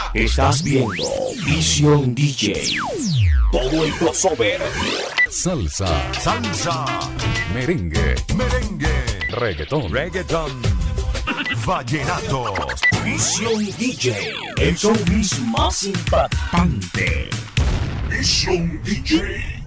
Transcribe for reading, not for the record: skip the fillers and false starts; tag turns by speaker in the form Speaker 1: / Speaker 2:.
Speaker 1: Estás viendo Vision DJ. Todo el crossover.
Speaker 2: Salsa,
Speaker 3: salsa,
Speaker 2: merengue,
Speaker 3: merengue,
Speaker 2: reggaetón,
Speaker 3: vallenatos.
Speaker 1: Vision DJ. El showbiz más impactante. Vision DJ.